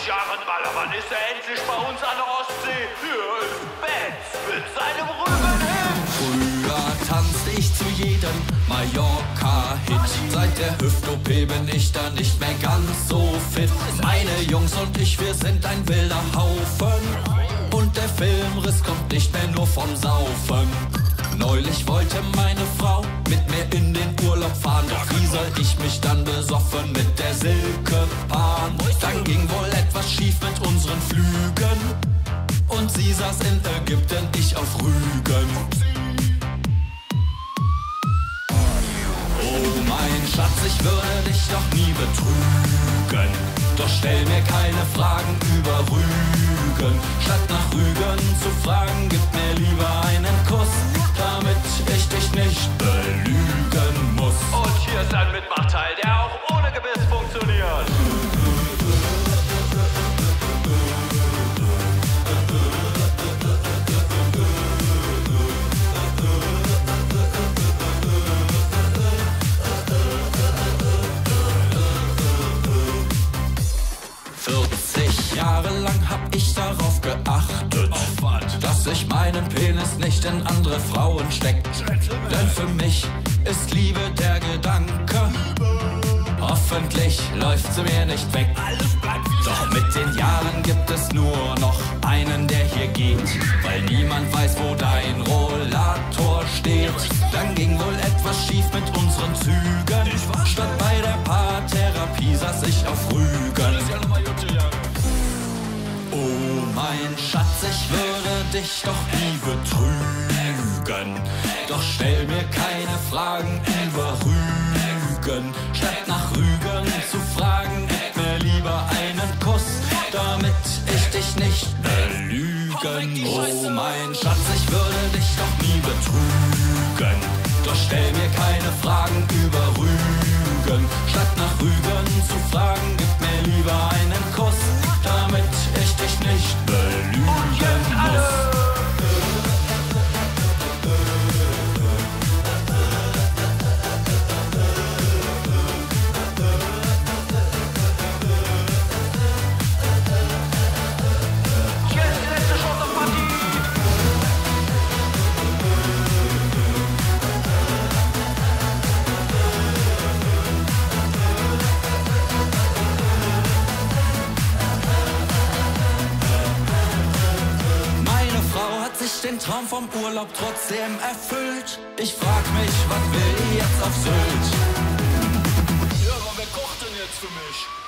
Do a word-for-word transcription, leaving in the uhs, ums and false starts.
dreißig Jahren Ballermann ist er endlich bei uns an der Ostsee. Hier ist Benz mit seinem Rübenhit. Früher tanzte ich zu jedem Mallorca-Hit. Seit der Hüft-O P bin ich da nicht mehr ganz so fit. Meine Jungs und ich, wir sind ein wilder Haufen. Und der Filmriss kommt nicht mehr nur vom Saufen. Neulich wollte meine Frau mit mir in den Urlaub fahren. Doch wie soll ich mich dann besoffen mit der Silke paaren? Dann ging wohl etwas schief mit unseren Flügen. Und sie saß in Ägypten, ich auf Rügen. Oh mein Schatz, ich würde dich doch nie betrügen. Doch stell mir keine Fragen über Rügen. Statt nach Rügen zu fragen, gib mir lieber einen Kuss, damit ich dich nicht belügen muss. Und hier ist ein Mitmachteil, der auch ohne Gebiss funktioniert. vierzig Jahre lang hab ich darauf geachtet, dass ich meinen Penis nicht in andere Frauen steck. Denn für mich ist Liebe der Gedanke. Hoffentlich läuft sie mir nicht weg. Doch mit den Jahren gibt es nur noch einen, der hier geht. Weil niemand weiß, wo dein Rollator steht. Dann ging wohl etwas schief mit unseren Zügen. Statt bei der Paartherapie saß ich auf Rügen. Oh mein Schatz, ich würde dich doch nie betrügen. Doch stell mir keine Fragen über Rügen. Statt nach Rügen zu fragen, gib mir lieber einen Kuss, damit ich dich nicht belügen muss. Oh mein Schatz, ich würde dich doch nie betrügen. Doch stell mir keine Fragen über Rügen. Statt nach Rügen zu fragen, gib mir lieber einen Kuss, damit ich dich nicht belügen muss. Den Traum vom Urlaub trotzdem erfüllt. Ich frag mich, was will die jetzt auf Sylt? Ja, aber wer kocht denn jetzt für mich?